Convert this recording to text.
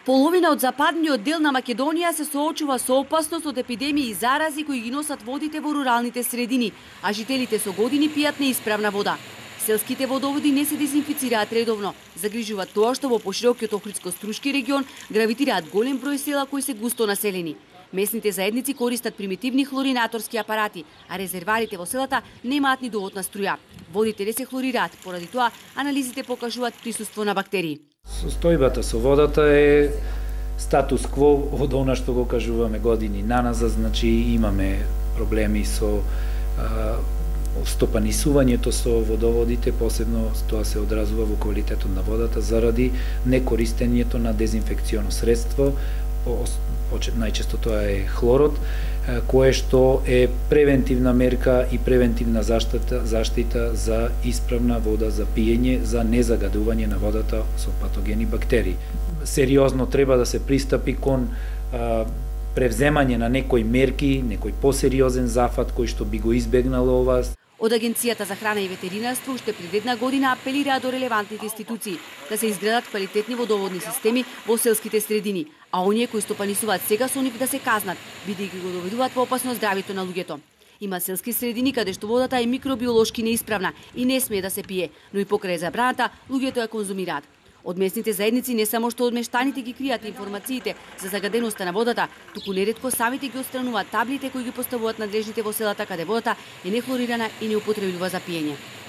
Половина од западниот дел на Македонија се соочува со опасност од епидемии и зарази кои ги носат водите во руралните средини, а жителите со години пијат неисправна вода. Селските водоводи не се дезинфицираат редовно. Загрижуваат тоа што во поширокиот Охридско-Струшки регион гравитираат голем број села кои се густо населени. Местните заедници користат примитивни хлоринаторски апарати, а резерварите во селата немаат ни доволна струја. Водите не се хлорираат, поради тоа анализите покажуваат присуство на бактерии. Состојбата со водата е статус кво од она што го кажуваме години наназад, значи имаме проблеми со стопанисувањето со водоводите, посебно тоа се одразува во квалитетот на водата заради некористењето на дезинфекционо средство, најчесто тоа е хлорот, кое што е превентивна мерка и превентивна заштита за исправна вода за пиење, за незагадување на водата со патогени бактерии. Сериозно треба да се пристапи кон превземање на некои мерки, некој посериозен зафат кој што би го избегнало ова. Од Агенцијата за храна и ветеринарство уште пред една година апелираа до релевантните институции да се изградат квалитетни водоводни системи во селските средини, а оние кои стопанисуваат сега со нив да се казнат, бидејќи го доведуваат во опасност здравјето на луѓето. Има селски средини каде што водата е микробиолошки неисправна и не смее да се пие, но и покрај забраната луѓето ја конзумираат. Од местните заедници не само што од мештаните ги кријат информациите за загаденоста на водата, туку неретко самите ги отстрануваат таблите кои ги поставуваат надлежните во селата каде водата е нехлорирана и неупотребљива за пиење.